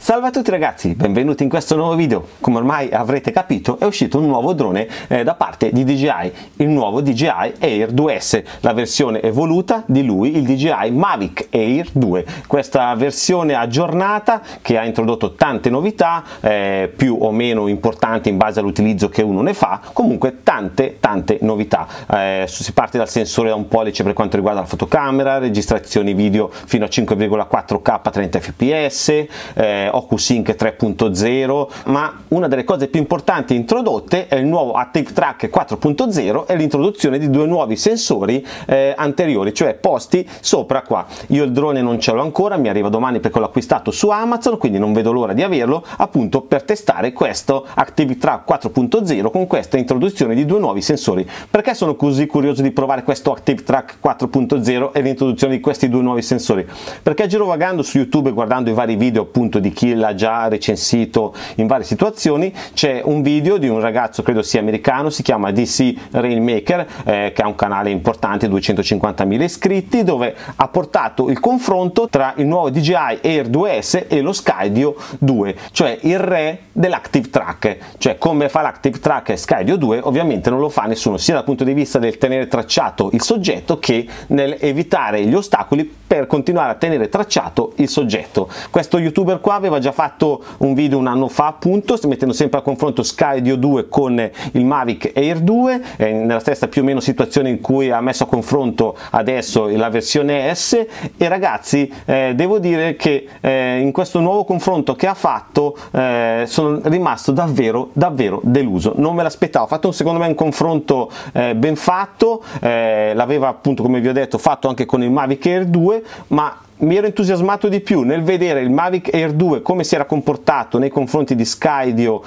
Salve a tutti ragazzi, benvenuti in questo nuovo video. Come ormai avrete capito, è uscito un nuovo drone da parte di DJI, il nuovo DJI Air 2S, la versione evoluta di lui, il DJI Mavic Air 2. Questa versione aggiornata che ha introdotto tante novità, più o meno importanti in base all'utilizzo che uno ne fa, comunque tante novità. Si parte dal sensore da 1 pollice per quanto riguarda la fotocamera, registrazioni video fino a 5,4K 30 fps, OcuSync 3.0, ma una delle cose più importanti introdotte è il nuovo Active Track 4.0 e l'introduzione di 2 nuovi sensori anteriori, cioè posti sopra qua. Io il drone non ce l'ho ancora, mi arriva domani perché l'ho acquistato su Amazon, quindi non vedo l'ora di averlo appunto per testare questo Active Track 4.0 con questa introduzione di 2 nuovi sensori. Perché sono così curioso di provare questo Active Track 4.0 e l'introduzione di questi 2 nuovi sensori? Perché girovagando su YouTube e guardando i vari video appunto di chi l'ha già recensito in varie situazioni, c'è un video di un ragazzo, credo sia americano, si chiama DC Rainmaker, che ha un canale importante, 250.000 iscritti, dove ha portato il confronto tra il nuovo DJI Air 2S e lo Skydio 2, cioè il re dell'Active Track. Cioè come fa l'Active Track e Skydio 2 ovviamente non lo fa nessuno, sia dal punto di vista del tenere tracciato il soggetto che nel evitare gli ostacoli per continuare a tenere tracciato il soggetto. Questo youtuber qua aveva già fatto un video un anno fa appunto, mettendo sempre a confronto Skydio 2 con il Mavic Air 2, nella stessa più o meno situazione in cui ha messo a confronto adesso la versione S. E ragazzi, devo dire che in questo nuovo confronto che ha fatto sono rimasto davvero deluso, non me l'aspettavo. Ha fatto secondo me un confronto ben fatto, l'aveva appunto, come vi ho detto, fatto anche con il Mavic Air 2, ma mi ero entusiasmato di più nel vedere il Mavic Air 2 come si era comportato nei confronti di Skydio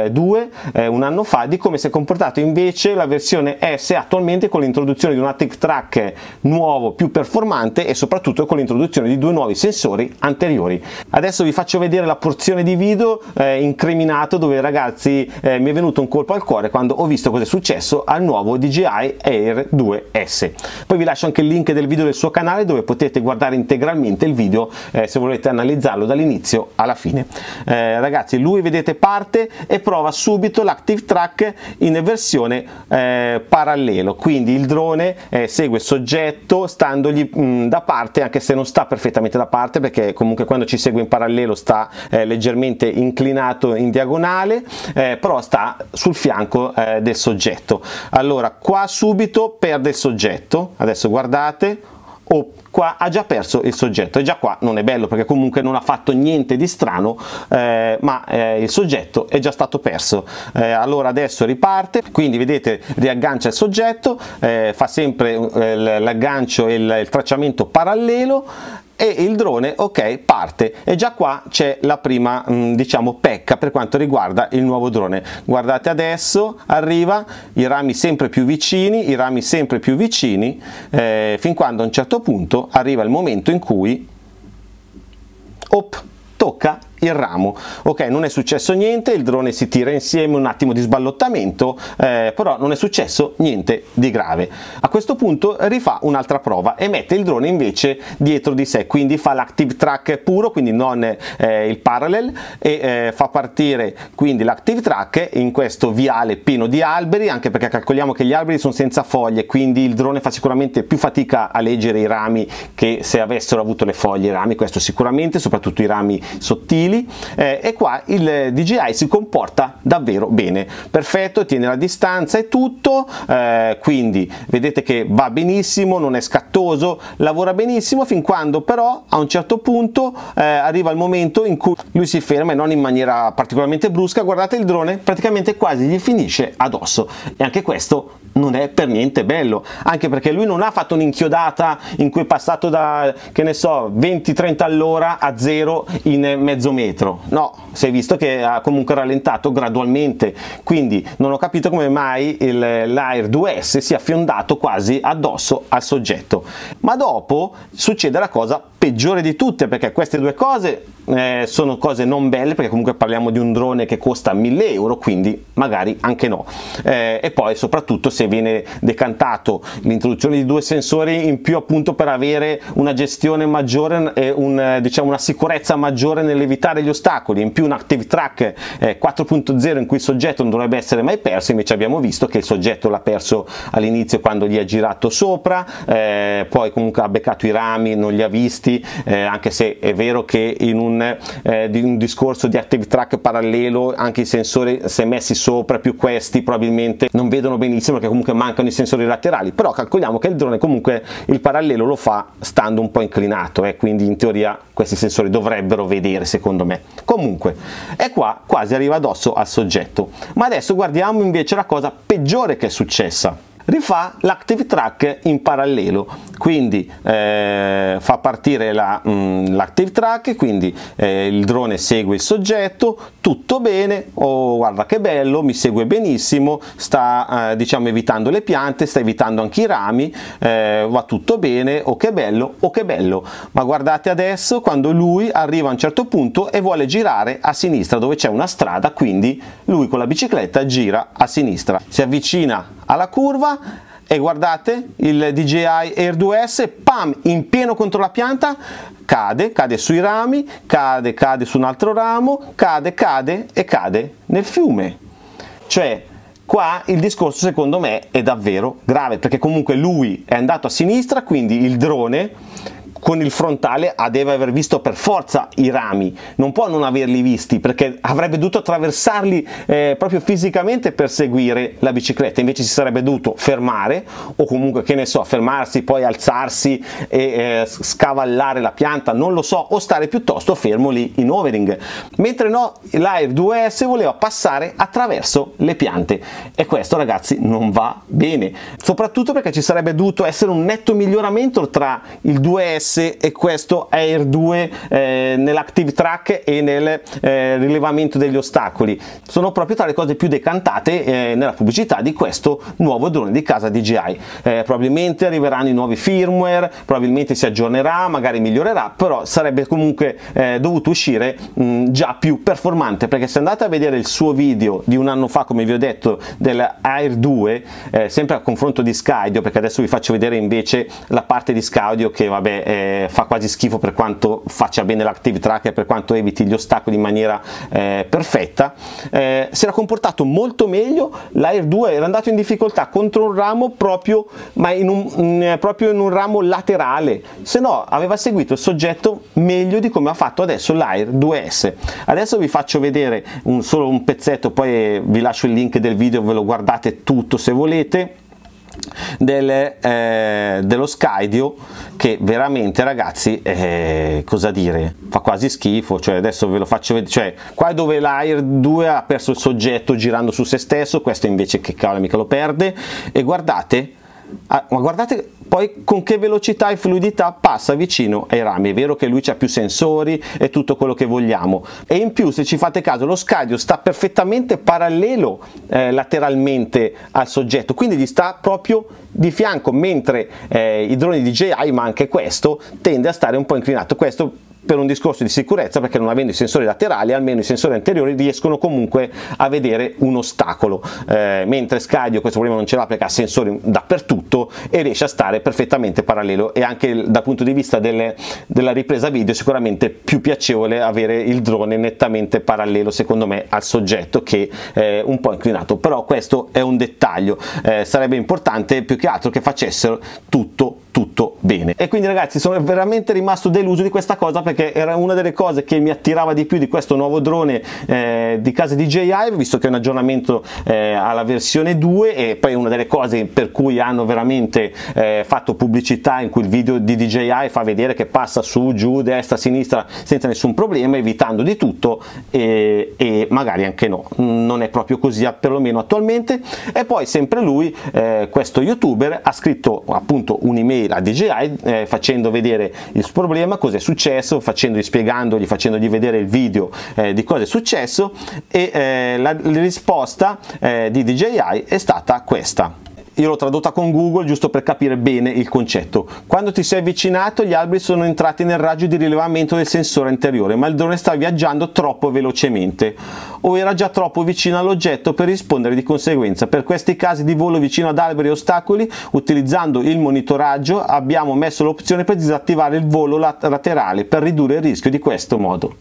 2 un anno fa, di come si è comportato invece la versione S attualmente, con l'introduzione di un Active Track nuovo, più performante, e soprattutto con l'introduzione di 2 nuovi sensori anteriori. Adesso vi faccio vedere la porzione di video incriminato dove ragazzi mi è venuto un colpo al cuore quando ho visto cosa è successo al nuovo DJI Air 2S. Poi vi lascio anche il link del video del suo canale dove potete guardare integralmente il video se volete analizzarlo dall'inizio alla fine. Ragazzi, lui vedete parte e prova subito l'Active Track in versione parallelo, quindi il drone segue il soggetto standogli da parte, anche se non sta perfettamente da parte, perché comunque quando ci segue in parallelo sta leggermente inclinato in diagonale, però sta sul fianco del soggetto. Allora qua subito perde il soggetto, adesso guardate, qua ha già perso il soggetto, e già qua non è bello perché comunque non ha fatto niente di strano, ma il soggetto è già stato perso. Allora adesso riparte, quindi vedete riaggancia il soggetto, fa sempre l'aggancio e il tracciamento parallelo, e il drone ok parte. E già qua c'è la prima diciamo pecca per quanto riguarda il nuovo drone. Guardate, adesso arriva i rami sempre più vicini, fin quando a un certo punto arriva il momento in cui tocca il ramo. Ok, non è successo niente, il drone si tira insieme, un attimo di sballottamento, però non è successo niente di grave. A questo punto rifà un'altra prova e mette il drone invece dietro di sé, quindi fa l'Active Track puro, quindi non il parallel, e fa partire quindi l'Active Track in questo viale pieno di alberi, anche perché calcoliamo che gli alberi sono senza foglie, quindi il drone fa sicuramente più fatica a leggere i rami che se avessero avuto le foglie i rami, questo sicuramente, soprattutto i rami sottili. E qua il DJI si comporta davvero bene, perfetto, tiene la distanza e tutto, quindi vedete che va benissimo, non è scattoso, lavora benissimo, fin quando però a un certo punto arriva il momento in cui lui si ferma, e non in maniera particolarmente brusca. Guardate, il drone praticamente quasi gli finisce addosso, e anche questo non è per niente bello, anche perché lui non ha fatto un'inchiodata in cui è passato da, che ne so, 20-30 all'ora a 0 in mezzo metro, no, si è visto che ha comunque rallentato gradualmente, quindi non ho capito come mai l'Air 2S sia fiondato quasi addosso al soggetto. Ma dopo succede la cosa peggiore di tutte, perché queste due cose sono cose non belle, perché comunque parliamo di un drone che costa 1000 euro, quindi magari anche no. E poi soprattutto se viene decantato l'introduzione di 2 sensori in più, appunto per avere una gestione maggiore e diciamo una sicurezza maggiore nell'evitare gli ostacoli, in più un Active Track 4.0 in cui il soggetto non dovrebbe essere mai perso. Invece abbiamo visto che il soggetto l'ha perso all'inizio quando gli ha girato sopra, poi comunque ha beccato i rami, non li ha visti, anche se è vero che in un discorso di Active Track parallelo anche i sensori, se messi sopra più questi, probabilmente non vedono benissimo perché comunque mancano i sensori laterali, però calcoliamo che il drone comunque il parallelo lo fa stando un po' inclinato, quindi in teoria questi sensori dovrebbero vedere, secondo me. Comunque è qua, quasi arriva addosso al soggetto. Ma adesso guardiamo invece la cosa peggiore che è successa. Rifà l'Active Track in parallelo, quindi fa partire l'Active Track, quindi il drone segue il soggetto, tutto bene, oh guarda che bello, mi segue benissimo, sta diciamo evitando le piante, sta evitando anche i rami, va tutto bene, oh che bello, ma guardate adesso quando lui arriva a un certo punto e vuole girare a sinistra dove c'è una strada, quindi lui con la bicicletta gira a sinistra, si avvicina alla curva e guardate il DJI Air 2S, pam, in pieno contro la pianta, cade sui rami, cade su un altro ramo, cade e cade nel fiume. Cioè qua il discorso secondo me è davvero grave, perché comunque lui è andato a sinistra, quindi il drone con il frontale deve aver visto per forza i rami, non può non averli visti, perché avrebbe dovuto attraversarli proprio fisicamente per seguire la bicicletta, invece si sarebbe dovuto fermare, o comunque, che ne so, fermarsi, poi alzarsi e scavallare la pianta, non lo so, o stare piuttosto fermo lì in overing, mentre no, l'Air 2S voleva passare attraverso le piante, e questo ragazzi non va bene, soprattutto perché ci sarebbe dovuto essere un netto miglioramento tra il 2S e questo Air 2 nell'Active Track e nel rilevamento degli ostacoli. Sono proprio tra le cose più decantate nella pubblicità di questo nuovo drone di casa DJI. Probabilmente arriveranno i nuovi firmware, probabilmente si aggiornerà, magari migliorerà, però sarebbe comunque dovuto uscire già più performante, perché se andate a vedere il suo video di un anno fa, come vi ho detto, dell'Air 2, sempre a confronto di Skydio, perché adesso vi faccio vedere invece la parte di Skydio che vabbè fa quasi schifo per quanto faccia bene l'Active Track e per quanto eviti gli ostacoli in maniera perfetta, si era comportato molto meglio. L'Air 2 era andato in difficoltà contro un ramo proprio in un ramo laterale, se no aveva seguito il soggetto meglio di come ha fatto adesso l'Air 2S. Adesso vi faccio vedere solo un pezzetto, poi vi lascio il link del video, ve lo guardate tutto se volete, dello Skydio, che veramente ragazzi cosa dire, fa quasi schifo. Cioè adesso ve lo faccio vedere, cioè qua è dove l'Air 2 ha perso il soggetto girando su se stesso, questo invece che cavolo mica lo perde, e guardate, ma guardate poi con che velocità e fluidità passa vicino ai rami. È vero che lui c'ha più sensori e tutto quello che vogliamo, e in più se ci fate caso lo Skydio sta perfettamente parallelo lateralmente al soggetto, quindi gli sta proprio di fianco, mentre i droni DJI, ma anche questo, tende a stare un po' inclinato. Questo per un discorso di sicurezza, perché non avendo i sensori laterali, almeno i sensori anteriori riescono comunque a vedere un ostacolo, mentre Skydio questo problema non ce l'ha perché ha sensori dappertutto e riesce a stare perfettamente parallelo. E anche dal punto di vista della ripresa video sicuramente più piacevole avere il drone nettamente parallelo, secondo me, al soggetto, che è un po' inclinato. Però questo è un dettaglio, sarebbe importante più che altro che facessero tutto bene. E quindi ragazzi sono veramente rimasto deluso di questa cosa, perché era una delle cose che mi attirava di più di questo nuovo drone di casa DJI, visto che è un aggiornamento alla versione 2, e poi una delle cose per cui hanno veramente fatto pubblicità, in cui il video di DJI fa vedere che passa su, giù, destra, sinistra senza nessun problema, evitando di tutto, e magari anche no, non è proprio così perlomeno attualmente. E poi sempre lui, questo youtuber, ha scritto appunto un'email a DJI facendo vedere il suo problema, cosa è successo, facendogli vedere il video di cosa è successo, e la risposta di DJI è stata questa. io l'ho tradotta con Google giusto per capire bene il concetto. Quando ti sei avvicinato, gli alberi sono entrati nel raggio di rilevamento del sensore anteriore, ma il drone sta viaggiando troppo velocemente o era già troppo vicino all'oggetto per rispondere di conseguenza. Per questi casi di volo vicino ad alberi e ostacoli, utilizzando il monitoraggio, abbiamo messo l'opzione per disattivare il volo laterale per ridurre il rischio di questo modo.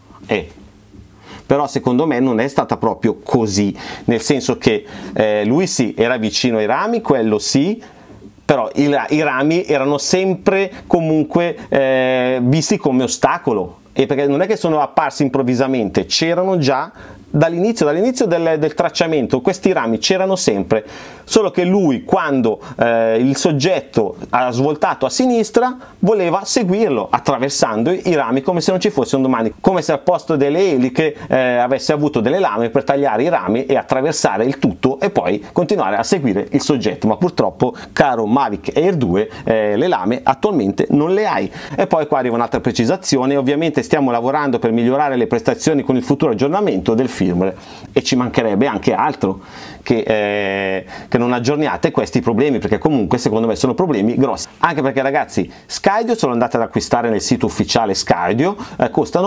Però secondo me non è stata proprio così, nel senso che lui sì, era vicino ai rami, quello sì, però i rami erano sempre comunque visti come ostacolo, e perché non è che sono apparsi improvvisamente, c'erano già dall'inizio del tracciamento, questi rami c'erano sempre, solo che lui, quando il soggetto ha svoltato a sinistra, voleva seguirlo attraversando i rami come se non ci fosse un domani, come se al posto delle eliche avesse avuto delle lame per tagliare i rami e attraversare il tutto e poi continuare a seguire il soggetto. Ma purtroppo, caro Mavic Air 2, le lame attualmente non le hai. E poi qua arriva un'altra precisazione: ovviamente stiamo lavorando per migliorare le prestazioni con il futuro aggiornamento del firmware, e ci mancherebbe anche altro che non aggiorniate questi problemi, perché comunque secondo me sono problemi grossi. Anche perché, ragazzi, Skydio, se lo andate ad acquistare nel sito ufficiale Skydio, costa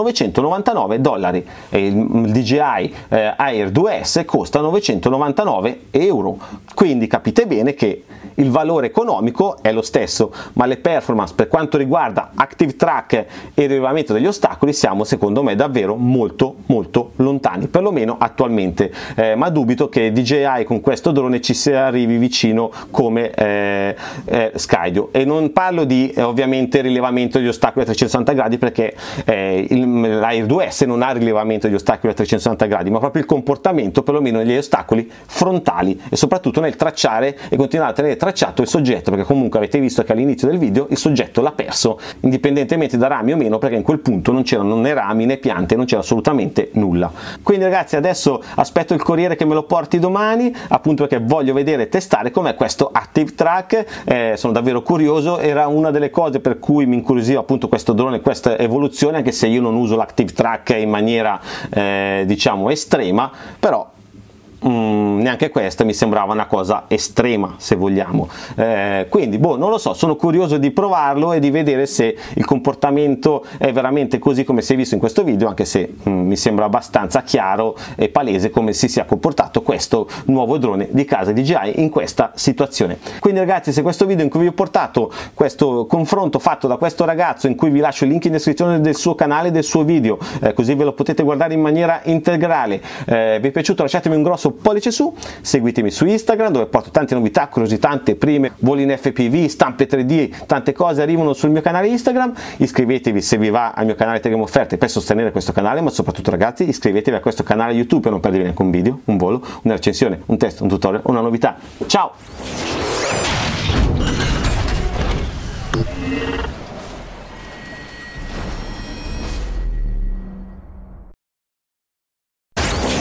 $999 e il DJI Air 2S costa 999 euro, quindi capite bene che il valore economico è lo stesso, ma le performance per quanto riguarda Active Track e il rilevamento degli ostacoli siamo secondo me davvero molto lontani, perlomeno attualmente, ma dubito che DJI con questo drone ci si arrivi vicino come Skydio. E non parlo di ovviamente rilevamento degli ostacoli a 360 gradi, perché l'Air 2S non ha rilevamento degli ostacoli a 360 gradi, ma proprio il comportamento, perlomeno negli ostacoli frontali, e soprattutto nel tracciare e continuare a tenere tracciato il soggetto, perché comunque avete visto che all'inizio del video il soggetto l'ha perso, indipendentemente da rami o meno, perché in quel punto non c'erano né rami né piante, non c'era assolutamente nulla. Quindi ragazzi, adesso aspetto il corriere che me lo porti domani, appunto perché voglio vedere e testare com'è questo Active Track. Sono davvero curioso, era una delle cose per cui mi incuriosiva appunto questo drone, questa evoluzione, anche se io non uso l'Active Track in maniera diciamo estrema, però neanche questa mi sembrava una cosa estrema, se vogliamo. Quindi boh, non lo so, sono curioso di provarlo e di vedere se il comportamento è veramente così come si è visto in questo video, anche se mi sembra abbastanza chiaro e palese come si sia comportato questo nuovo drone di casa DJI in questa situazione. Quindi ragazzi, se questo video in cui vi ho portato questo confronto fatto da questo ragazzo, in cui vi lascio il link in descrizione del suo canale e del suo video, così ve lo potete guardare in maniera integrale, vi è piaciuto, lasciatemi un grosso pollice su, seguitemi su Instagram dove porto tante novità, curiosità, anteprime, voli in FPV, stampe 3D, tante cose arrivano sul mio canale Instagram. Iscrivetevi se vi va al mio canale Telegram Offerte per sostenere questo canale, ma soprattutto ragazzi iscrivetevi a questo canale YouTube per non perdervi neanche un video, un volo, una recensione, un test, un tutorial, una novità. Ciao!